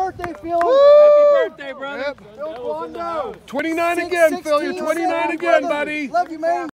birthday, Phil. Happy birthday, brother. Phil Quando. 29 again, Phil. You're 29 again, buddy. Love you, man.